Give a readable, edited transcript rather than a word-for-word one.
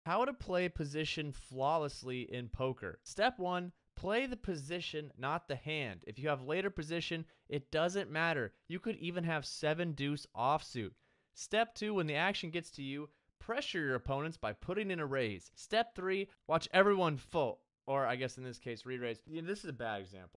How to play position flawlessly in poker. Step 1, play the position, not the hand. If you have later position, it doesn't matter. You could even have 7 deuce offsuit. Step 2, when the action gets to you, pressure your opponents by putting in a raise. Step 3, watch everyone fold, or I guess in this case, re-raise. This is a bad example.